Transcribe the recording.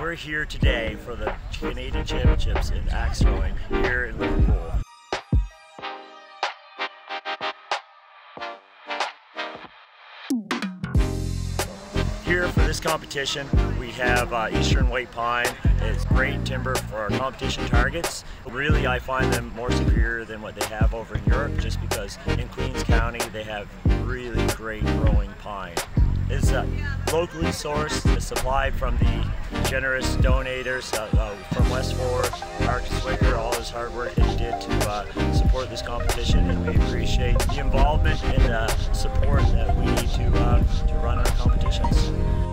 We're here today for the Canadian Championships in axe throwing here in Liverpool. Here for this competition, we have Eastern White Pine. It's great timber for our competition targets. Really, I find them more superior than what they have over in Europe, just because in Queens County they have really great growing pine. It's locally sourced, it's supplied from the generous donators from West Fork, Marcus Wicker, all his hard work that he did to support this competition, and we appreciate the involvement and support that we need to run our competitions.